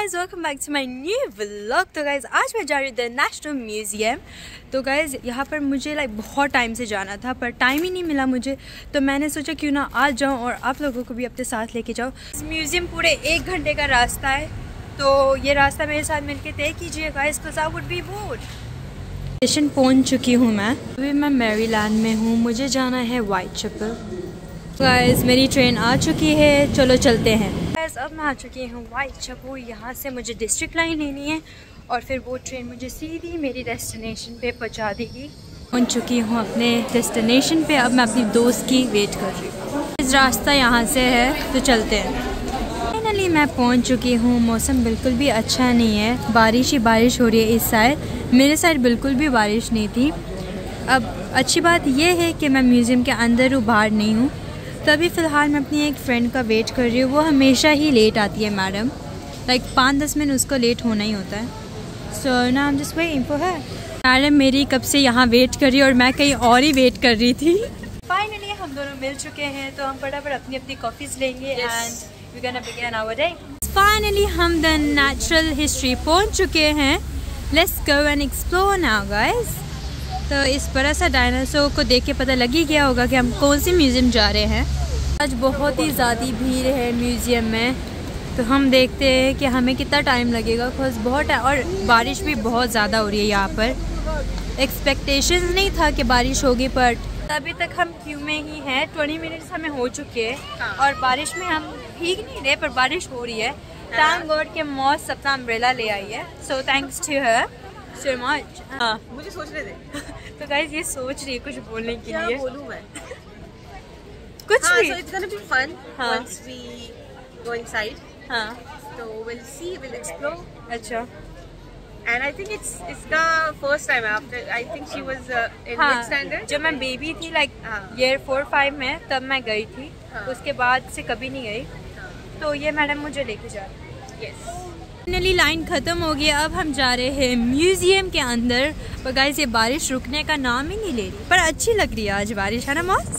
Guys welcome back to my new vlog. तो guys आज मैं जा रही हूँ द नेशनल म्यूज़ियम। तो गाइज यहाँ पर मुझे बहुत टाइम से जाना था पर टाइम ही नहीं मिला मुझे, तो मैंने सोचा क्यों ना आज जाऊँ और आप लोगों को भी अपने साथ लेके जाओ। इस म्यूज़ियम पूरे 1 घंटे का रास्ता है, तो ये रास्ता मेरे साथ मिलके तय कीजिए guys, because I would be bored. Station पहुँच चुकी हूँ मैं, अभी मैं मैरीलैंड में हूँ, मुझे जाना है व्हाइटचैपल। गाइज मेरी ट्रेन आ चुकी है, चलो चलते हैं। गाइज अब मैं आ चुकी हूँ व्हाइटचैपल, यहाँ से मुझे डिस्ट्रिक्ट लाइन लेनी है और फिर वो ट्रेन मुझे सीधी मेरी डेस्टिनेशन पे पहुँचा देगी। पहुँच चुकी हूँ अपने डेस्टिनेशन पे, अब मैं अपनी दोस्त की वेट कर रही हूँ। इस रास्ता यहाँ से है तो चलते हैं। फाइनली मैं पहुँच चुकी हूँ, मौसम बिल्कुल भी अच्छा नहीं है, बारिश ही बारिश हो रही है इस साइड, मेरे साइड बिल्कुल भी बारिश नहीं थी। अब अच्छी बात यह है कि मैं म्यूज़ियम के अंदर हूँ, बाहर नहीं हूँ। तभी फ़िलहाल मैं अपनी एक फ़्रेंड का वेट कर रही हूँ, वो हमेशा ही लेट आती है मैडम, 5-10 मिनट उसको लेट होना ही होता है। सो ना I am just waiting for her. Madam मेरी कब से यहाँ वेट कर रही है और मैं कहीं और ही वेट कर रही थी। फाइनली हम दोनों मिल चुके हैं, तो हम फटाफट अपनी अपनी कॉफ़ीज़ लेंगे and we gonna begin our day. Finally हम द नेचुरल हिस्ट्री पहुँच चुके हैं। Let's go and explore now guys. तो इस बड़ा सा डायनासोर को देख के पता लग ही गया होगा कि हम कौन सी म्यूज़ियम जा रहे हैं। आज बहुत ही ज़्यादा भीड़ है म्यूज़ियम में, तो हम देखते हैं कि हमें कितना टाइम लगेगा, बिकॉज बहुत और बारिश भी बहुत ज़्यादा हो रही है यहाँ पर। एक्सपेक्टेशंस नहीं था कि बारिश होगी, पर अभी तक हम क्यू में ही हैं। 20 मिनट्स हमें हो चुके हैं और बारिश में हम भीग नहीं रहे, पर बारिश हो रही है। थैंक गॉड के मॉस अपना अम्ब्रेला ले आई है, so thanks to her so much. हाँ मुझे सोचने दे। तो गाइस ये सोच रही है कुछ बोलने के लिए। क्या बोलूं मैं? कुछ भी। So it's gonna be fun once we go inside. हाँ So we'll see, we'll explore. अच्छा। And I think it's the first time after I think she was in mid standard. जब मैं बेबी थी हाँ। year 4-5 में, तब मैं गई थी। हाँ। उसके बाद से कभी नहीं गई, तो ये मैडम मुझे लेके जा रही है। Yes. फाइनली लाइन ख़त्म हो गई, अब हम जा रहे हैं म्यूज़ियम के अंदर। पर गाइस ये बारिश रुकने का नाम ही नहीं ले रही, पर अच्छी लग रही है आज बारिश, है ना मॉस?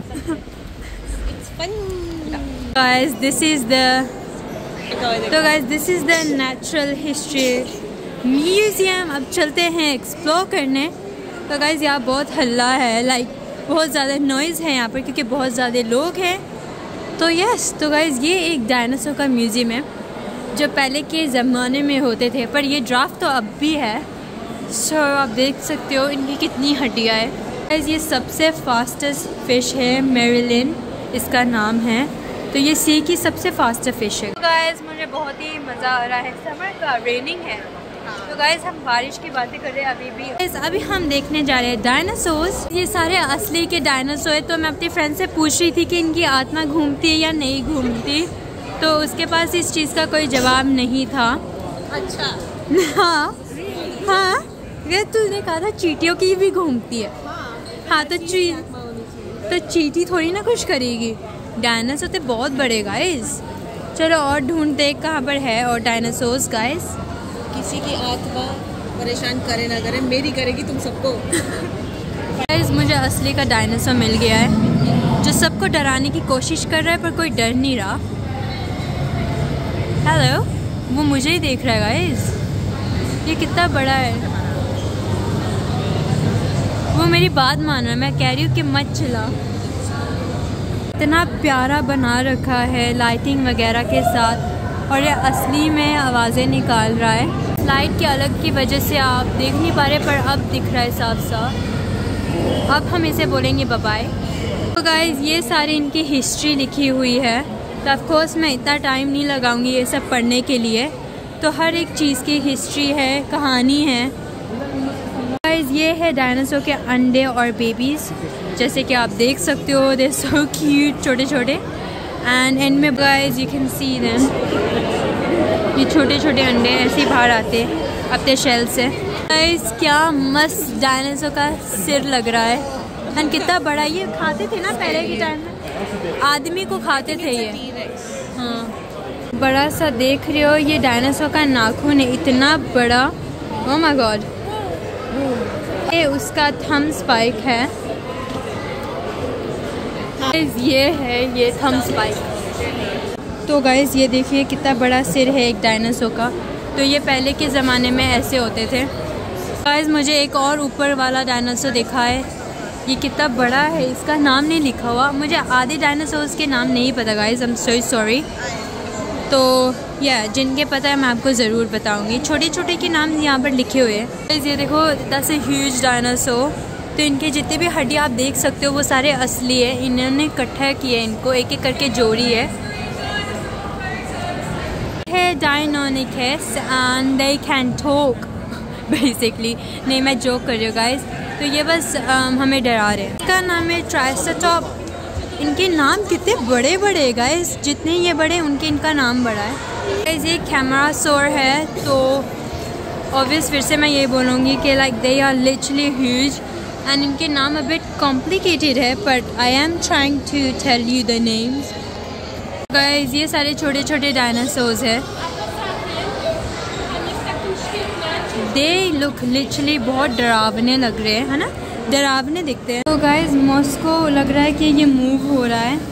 It's fun. Guys this is the natural history museum. अब चलते हैं एक्सप्लोर करने। तो गाइस यहाँ बहुत हल्ला है, बहुत ज़्यादा नॉइज़ है यहाँ पर क्योंकि बहुत ज़्यादा लोग हैं। तो यस, तो गाइस ये एक डायनासोर का म्यूज़ियम है जो पहले के ज़माने में होते थे, पर ये ड्राफ्ट तो अब भी है। सो आप देख सकते हो इनकी कितनी हड्डियाँ है। ये सबसे फास्टेस्ट फ़िश है, मैरीलिन इसका नाम है। तो ये सी की सबसे फास्टेस्ट फ़िश है। तो गाइस मुझे बहुत ही मज़ा आ रहा है, समर का रेनिंग है। तो गाइस हम बारिश की बातें कर रहे हैं अभी भी। अभी हम देखने जा रहे हैं डायनासोर्स। ये सारे असली के डायनासोर है। तो मैं अपनी फ्रेंड से पूछ रही थी कि इनकी आत्मा घूमती है या नहीं घूमती, तो उसके पास इस चीज़ का कोई जवाब नहीं था। अच्छा। हाँ हाँ, ये तूने कहा था चींटियों की भी घूमती है। हाँ तो चींटी थोड़ी ना कुछ करेगी, डायनासोर तो बहुत बड़े गाइस। चलो और ढूंढते कहाँ पर है और डायनासोर्स गाइस। किसी की आत्मा परेशान करे ना करे, मेरी करेगी तुम सबको। गाइस मुझे असली का डायनासोर मिल गया है जो सबको डराने की कोशिश कर रहा है, पर कोई डर नहीं रहा। हेलो, वो मुझे ही देख रहा है गाइस। ये कितना बड़ा है, वो मेरी बात मान रहा है। मैं कह रही हूँ कि मत चिल्ला। इतना प्यारा बना रखा है लाइटिंग वगैरह के साथ, और ये असली में आवाज़ें निकाल रहा है। लाइट के अलग की वजह से आप देख नहीं पा रहे, पर अब दिख रहा है साफ साफ। अब हम इसे बोलेंगे बाय बाय। तो गाइस ये सारी इनकी हिस्ट्री लिखी हुई है, तो ऑफ कोर्स मैं इतना टाइम नहीं लगाऊंगी ये सब पढ़ने के लिए। तो हर एक चीज़ की हिस्ट्री है, कहानी है। गाइस ये है डायनासोर के अंडे और बेबीज़, जैसे कि आप देख सकते हो, दे सो क्यूट, छोटे छोटे। एंड में guys you can see them, ये छोटे छोटे अंडे ऐसे ही बाहर आते अपने शेल से। गाइस क्या मस्त डायनासोर का सिर लग रहा है, एंड कितना बड़ा। ये खाते थे ना पहले के टाइम में, आदमी को खाते थे ये। हाँ बड़ा सा देख रहे हो, ये डायनासोर का नाखून है इतना बड़ा। ओह माय गॉड, ये उसका थंब स्पाइक है। ये है ये थंब स्पाइक। तो गाइज़ ये देखिए कितना बड़ा सिर है एक डायनासोर का। तो ये पहले के ज़माने में ऐसे होते थे। गाइज़ मुझे एक और ऊपर वाला डायनासोर दिखा है, ये कितना बड़ा है, इसका नाम नहीं लिखा हुआ। मुझे आधे डायनासोर्स के नाम नहीं पता guys, I am so sorry. तो या जिनके पता है मैं आपको ज़रूर बताऊंगी। छोटे छोटे के नाम यहाँ पर लिखे हुए हैं। गाइज़ ये देखो दैट्स अ ह्यूज डायनासोर। तो इनके जितने भी हड्डी आप देख सकते हो वो सारे असली है, इन्होंने इकट्ठा किया, इनको एक एक करके जोड़ी है। Deinonychus and they can talk basically। नहीं मैं जोक कर रही हूँ गाइज। तो ये बस हमें डरा रहे हैं। इसका नाम है ट्राइसेटॉप। इनके नाम कितने बड़े बड़े हैं गाइज, जितने ये बड़े उनके इनका नाम बड़ा है। गाइज ये कैमरासोर है। तो ऑब्वियस फिर से मैं ये बोलूँगी कि like they are literally huge and इनके नाम अ बिट कॉम्प्लिकेटेड है, but I am trying to tell you the names. Guys ये सारे छोटे छोटे डायनासोर्स है। दे लुक लिटरली बहुत डरावने लग रहे हैं, है ना, डरावने दिखते हैं। तो गाइज मॉस्को लग रहा है कि ये मूव हो रहा है,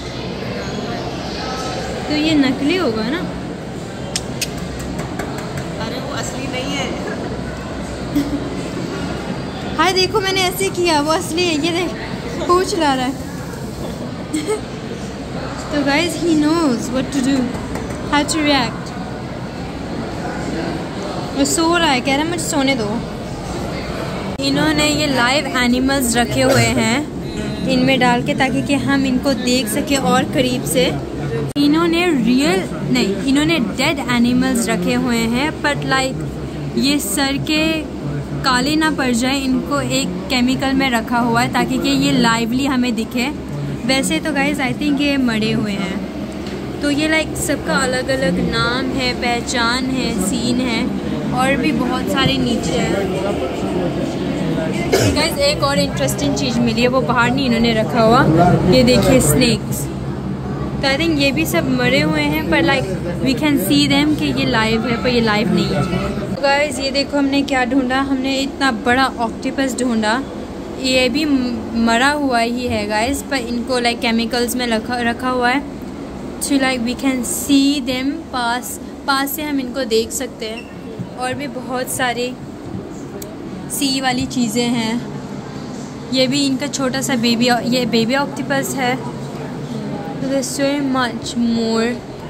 तो ये नकली होगा ना। अरे वो असली नहीं है। हाय देखो मैंने ऐसे किया, वो असली है, ये देख पूछ ला रहा है। तो guys he knows what to do, how to react. वो सो रहा है, कह रहा है मुझे सोने दो। इन्होंने ये लाइव एनिमल्स रखे हुए हैं इनमें डाल के, ताकि कि हम इनको देख सके और करीब से। इन्होंने रियल नहीं, इन्होंने डेड एनिमल्स रखे हुए हैं, बट लाइक ये सर के काले ना पड़ जाए, इनको एक केमिकल में रखा हुआ है ताकि कि ये लाइवली हमें दिखे। वैसे तो गाइज आई थिंक ये मरे हुए हैं। तो ये लाइक सबका अलग अलग नाम है, पहचान है, सीन है, और भी बहुत सारे नीचे हैं। गाइज एक और इंटरेस्टिंग चीज़ मिली है, वो बाहर नहीं इन्होंने रखा हुआ, ये देखिए स्नेक्स। तो आई थिंक ये भी सब मरे हुए हैं, पर like we can see them कि ये लाइव है, पर ये लाइव नहीं है। तो गाइज ये देखो हमने क्या ढूंढा, हमने इतना बड़ा ऑक्टोपस ढूंढा। ये भी मरा हुआ ही है गाइज, पर इनको लाइक केमिकल्स में रखा हुआ है, तो like we can see them पास से हम इनको देख सकते हैं। और भी बहुत सारी सी वाली चीज़ें हैं। ये भी इनका छोटा सा बेबी, ये बेबी ऑक्टोपस है। So much more.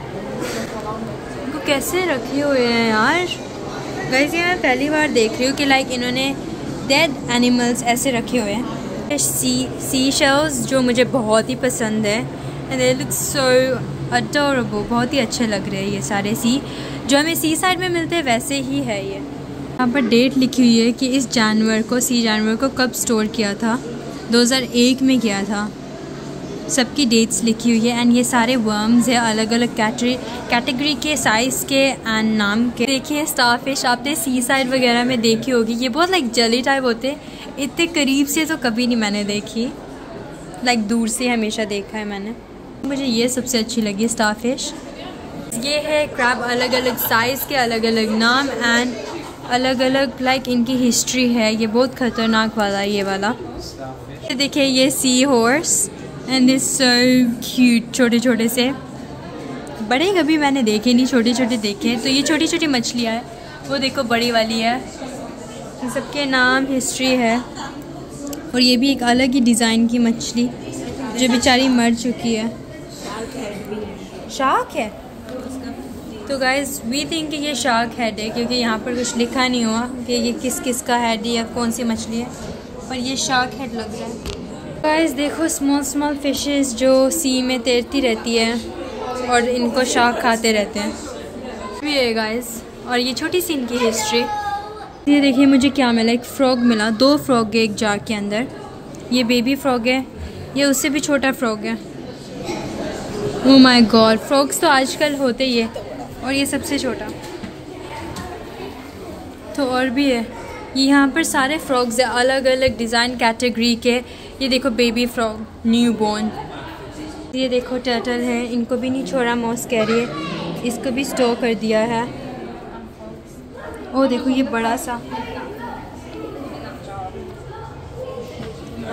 इनको कैसे रखे हुए हैं यार गाइस, ये मैं पहली बार देख रही हूँ कि लाइक इन्होंने डेड एनिमल्स ऐसे रखे हुए हैं। सी शेल्स जो मुझे बहुत ही पसंद है, and they look so adorable. बहुत ही अच्छे लग रहे हैं ये सारे सी, जो हमें सी साइड में मिलते हैं वैसे ही है ये। यहाँ पर डेट लिखी हुई है कि इस जानवर को, सी जानवर को कब स्टोर किया था, 2001 में किया था। सबकी डेट्स लिखी हुई है। एंड ये सारे वर्म्स है अलग अलग कैटेगरी के, साइज़ के एंड नाम के। देखिए स्टारफिश आपने सी साइड वगैरह में देखी होगी, ये बहुत लाइक जली टाइप होते हैं। इतने करीब से तो कभी नहीं मैंने देखी, लाइक दूर से हमेशा देखा है मैंने। मुझे ये सबसे अच्छी लगी स्टारफिश। ये है क्रैब, अलग अलग साइज़ के, अलग अलग नाम एंड अलग अलग लाइक इनकी हिस्ट्री है। ये बहुत ख़तरनाक वाला ये वाला। देखिए ये sea horse and this so cute, छोटे छोटे से, बड़े कभी मैंने देखे नहीं, छोटे छोटे देखे। तो ये छोटी छोटी मछलियाँ हैं, वो देखो बड़ी वाली है। इन सबके नाम, हिस्ट्री है। और ये भी एक अलग ही डिज़ाइन की मछली जो बेचारी मर चुकी है। शार्क है। तो गाइज वी थिंक कि ये शार्क हेड है, क्योंकि यहाँ पर कुछ लिखा नहीं हुआ कि ये किस किस का हेड है या कौन सी मछली है, पर ये शार्क हेड लग रहा है। गाइस देखो स्मॉल फिशेस जो सी में तैरती रहती है और इनको शार्क खाते रहते हैं भी है गाइस। और ये छोटी सी इनकी हिस्ट्री। ये देखिए मुझे क्या मिला, एक फ्रॉग मिला, 2 फ्रॉग है एक जार के अंदर। ये बेबी फ्रॉग है, ये उससे भी छोटा फ्रॉग है। ओह माय गॉड, फ्रॉग्स तो आजकल होते ही है, और ये सबसे छोटा। तो और भी है, ये यहाँ पर सारे फ्रॉग्स है अलग अलग डिज़ाइन कैटेगरी के। ये देखो बेबी फ्रॉग, न्यू बॉर्न। ये देखो टर्टल है, इनको भी नहीं छोड़ा, मॉस कह रही है, इसको भी स्टोर कर दिया है। ओ देखो ये बड़ा सा,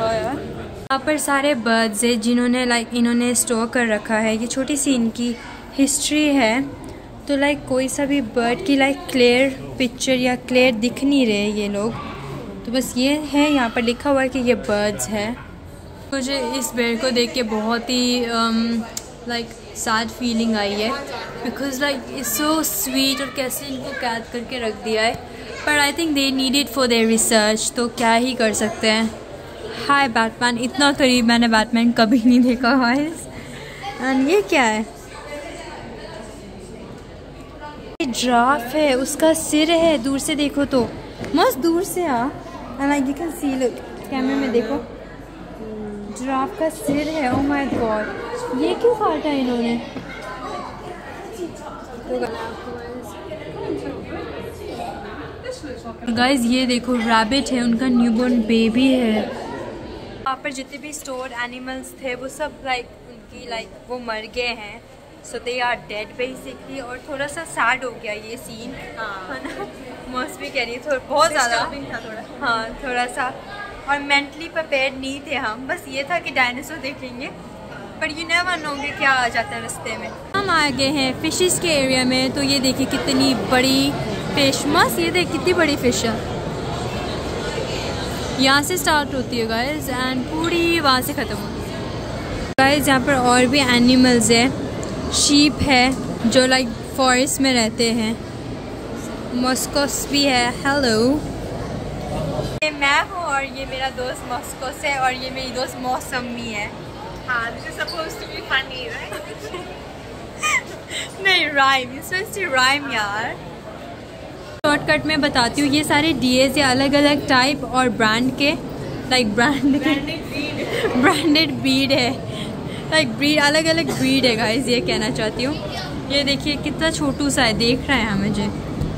यहाँ पर सारे बर्ड्स है जिन्होंने लाइक इन्होंने स्टोर कर रखा है। ये छोटी सी इनकी हिस्ट्री है। तो लाइक कोई सा भी बर्ड की लाइक क्लियर पिक्चर या क्लियर दिख नहीं रहे ये लोग, तो बस ये है यहाँ पर लिखा हुआ है कि ये बर्ड्स है। मुझे इस बर्ड को देख के बहुत ही लाइक सैड फीलिंग आई है, because like it's so sweet और कैसे इनको कैद करके रख दिया है। पर I think they need it for their research, तो क्या ही कर सकते हैं। हाय बैटमैन, इतना करीब मैंने बैटमैन कभी नहीं देखा गाइस। एंड ये क्या है? ये जिराफ है, उसका सिर है, दूर से देखो तो मस्त दूर से and like you can see, look कैमरे में देखो, जिराफ का सिर है। ओह माय गॉड, ये क्यों काटा है इन्होंने? गाइस ये देखो रैबिट है, उनका न्यूबॉर्न बेबी है। यहाँ पर जितने भी स्टोर्ड एनिमल्स थे वो सब लाइक उनकी लाइक वो मर गए हैं, so they are dead basically. और थोड़ा सा सैड हो गया ये सीन, है ना? मौसम भी कह रही है बहुत ज़्यादा, हाँ थोड़ा सा। और मेंटली प्रिपेयर्ड नहीं थे हम, बस ये था कि डायनासोर देखेंगे, पर यू नेवर नो कि क्या आ जाता है रास्ते में। हम आ गए हैं फिशेस के एरिया में, तो ये देखिए कितनी बड़ी फिश, मस्त, ये देख कितनी बड़ी फिश है। यहाँ से स्टार्ट होती है गाइस एंड पूरी वहाँ से ख़त्म होती है। गाइस यहाँ पर और भी एनिमल्स है, शीप है जो लाइक फॉरेस्ट में रहते हैं, मस्कोस भी है। हेलो, ये मैं हूँ और ये मेरा दोस्त मस्कोस है और ये मेरी दोस्त मौसमी है। हाँ, this is supposed to be funny, right? नहीं, राइम, इसमें राइम यार। शॉर्टकट में बताती हूँ, ये सारे डीएस या अलग अलग टाइप और ब्रांड के लाइक ब्रांडेड ब्रीड है, लाइक ब्रीड अलग अलग ब्रीड है गाइस, ये कहना चाहती हूँ। ये देखिए कितना छोटू सा है, देख रहा है मुझे।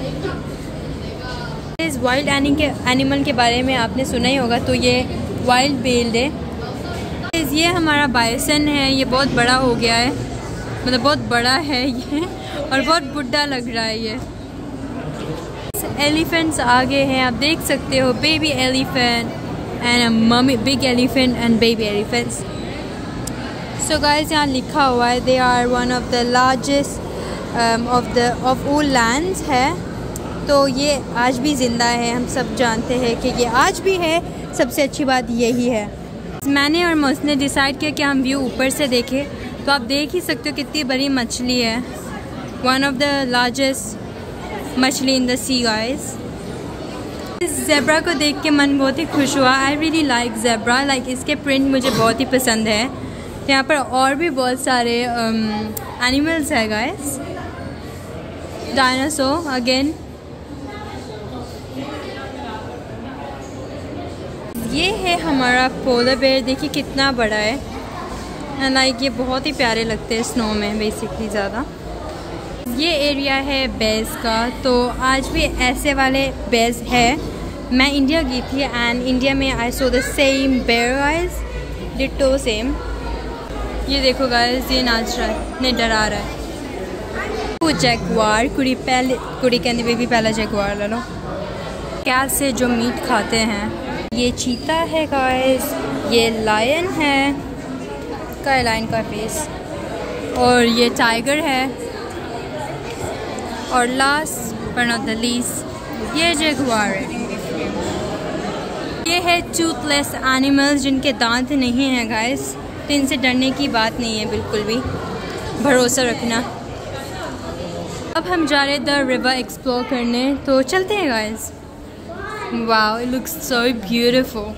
इस वाइल्ड एनिमल के बारे में आपने सुना ही होगा, तो ये वाइल्ड बेल्ड है। ये हमारा बाइसन है, ये बहुत बड़ा हो गया है, मतलब बहुत बड़ा है ये और बहुत बुढ़ा लग रहा है ये। एलिफेंट्स आगे हैं, आप देख सकते हो, baby elephant and mummy big elephant and baby elephants. So guys यहाँ लिखा हुआ है they are one of the largest of all lands है। तो ये आज भी ज़िंदा है, हम सब जानते हैं कि ये आज भी है, सबसे अच्छी बात यही है। मैंने और मौस ने डिसाइड किया कि हम व्यू ऊपर से देखें, तो आप देख ही सकते हो कितनी बड़ी मछली है, वन ऑफ द लार्जेस्ट मछली इन द सी गाइस। इस ज़ेब्रा को देख के मन बहुत ही खुश हुआ। I really like zebra, like इसके प्रिंट मुझे बहुत ही पसंद है। यहाँ पर और भी बहुत सारे एनिमल्स है गाइस। डायनासोर अगेन, ये है हमारा पोलर बेयर, देखिए कितना बड़ा है एंड लाइक ये बहुत ही प्यारे लगते हैं स्नो में बेसिकली ज़्यादा। ये एरिया है बेस का, तो आज भी ऐसे वाले बेस है। मैं इंडिया गई थी एंड इंडिया में I saw the same bear guys, ditto same. ये देखो गाइस, ये नाच रहा है, नहीं डरा रहा है। वो जैगवार, कुड़ी कहने बेबी पहला जैगवार ले लो। कैट से जो मीट खाते हैं, ये चीता है गाइस, ये लायन है, का लायन का फेस, और ये टाइगर है, और लास्ट पर नॉट द लीस्ट ये जगुआर है। ये है टूथलेस एनिमल्स जिनके दांत नहीं हैं गाइस, तो इनसे डरने की बात नहीं है, बिल्कुल भी भरोसा रखना। अब हम जा रहे हैं द रिवर एक्सप्लोर करने, तो चलते हैं guys. Wow, it looks so beautiful.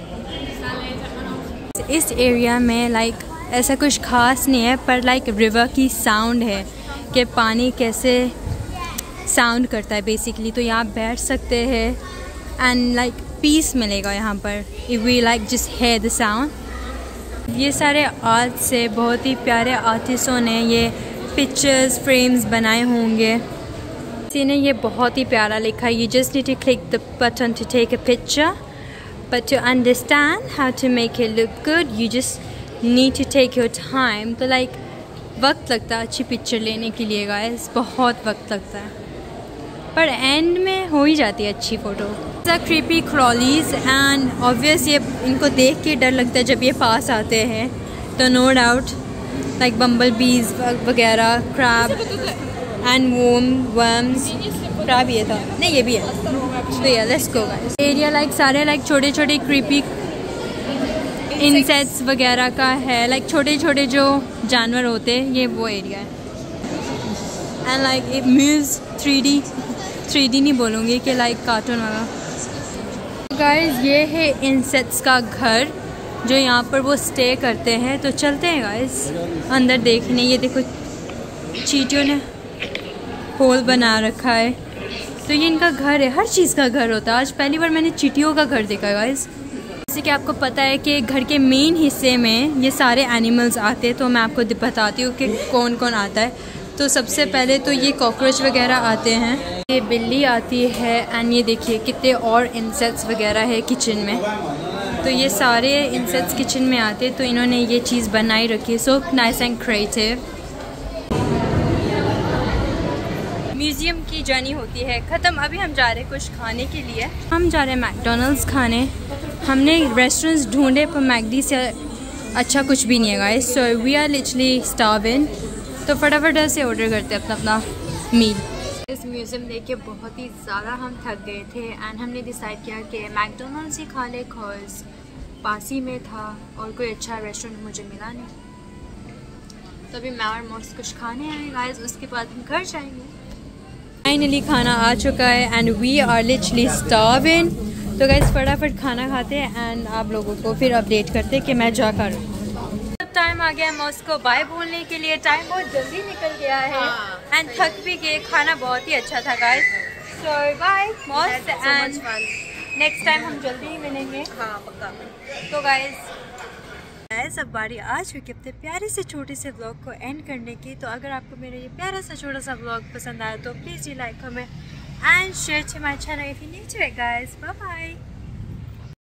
इस एरिया में लाइक ऐसा कुछ खास नहीं है, पर लाइक रिवर की साउंड है कि पानी कैसे साउंड करता है बेसिकली। तो यहाँ बैठ सकते हैं एंड लाइक पीस मिलेगा यहाँ पर, if we like just hear the sound. ये सारे आर्ट से बहुत ही प्यारे आर्टिस्टों ने ये पिक्चर्स फ्रेम्स बनाए होंगे। किसी ने ये बहुत ही प्यारा लिखा है, you just need to click the button to take a picture, but to understand how to make it look good you just need to take your time. तो लाइक वक्त लगता है अच्छी पिक्चर लेने के लिए गाइस, बहुत वक्त लगता है, पर एंड में हो ही जाती है अच्छी photo. The creepy crawlies and obvious ये इनको देख के डर लगता है जब ये पास आते हैं, तो नो डाउट लाइक बम्बल बीज वगैरह, क्रैब एंड वर्म्स। क्रैब ये था, नहीं ये भी है। तो या let's go guys. Area like सारे लाइक छोटे छोटे क्रीपी इंसेक्ट्स वगैरह का है, लाइक छोटे छोटे जो जानवर होते हैं, ये वो एरिया है। एंड लाइक एक म्यूज़ 3D नहीं बोलूँगी कि लाइक कार्टून वाला। गाइस ये है इंसेक्ट्स का घर जो यहाँ पर वो स्टे करते हैं। तो चलते हैं गाइस अंदर देखने। ये देखो चींटियों ने होल बना रखा है, तो ये इनका घर है। हर चीज़ का घर होता है। आज पहली बार मैंने चींटियों का घर देखा गाइस। जैसे कि आपको पता है कि घर के मेन हिस्से में ये सारे एनिमल्स आते हैं, तो मैं आपको बताती हूँ कि कौन कौन आता है। तो सबसे पहले तो ये कॉकरोच वगैरह आते हैं, ये बिल्ली आती है, एंड ये देखिए कितने और इंसेक्ट्स वगैरह है किचन में। तो ये सारे इंसेक्ट्स किचन में आते हैं, तो इन्होंने ये चीज़ बनाई रखी है। So nice and creative. Museum की जर्नी होती है ख़त्म। अभी हम जा रहे हैं कुछ खाने के लिए। हम जा रहे हैं मैकडोनल्ड्स खाने। हमने रेस्टोरेंट्स ढूंढे पर मैकडी से अच्छा कुछ भी नहीं है guys. So we are literally starving. तो फटाफट से ऑर्डर करते हैं अपना मील। इस म्यूज़ियम देख के बहुत ही ज़्यादा हम थक गए थे, एंड हमने डिसाइड किया कि मैकडोनल्ड्स ही खा ले, कॉज पास ही में था और कोई अच्छा रेस्टोरेंट मुझे मिला नहीं। तो अभी मैं और मोस्ट कुछ खाने आए गाइस, उसके बाद हम घर जाएंगे। फाइनली खाना आ चुका है and we are literally starving. तो गाइस फटाफट खाना खाते हैं एंड आप लोगों को फिर अपडेट करते हैं कि मैं जा कर। टाइम आ गया मॉस को बाय बोलने के लिए। टाइम बहुत जल्दी निकल गया है एंड थक भी गए। खाना बहुत ही अच्छा था गाइस। सो बाय मॉस एंड नेक्स्ट टाइम हम जल्दी ही मिलेंगे। हाँ पक्का। तो गाइस अब बारी आ चुकी अपने प्यारे से छोटे से व्लॉग को एंड करने की। तो अगर आपको मेरा ये प्यारा सा छोटा सा व्लॉग पसंद आया तो please you like, comment and share to my channel if you new to it guys. Bye bye.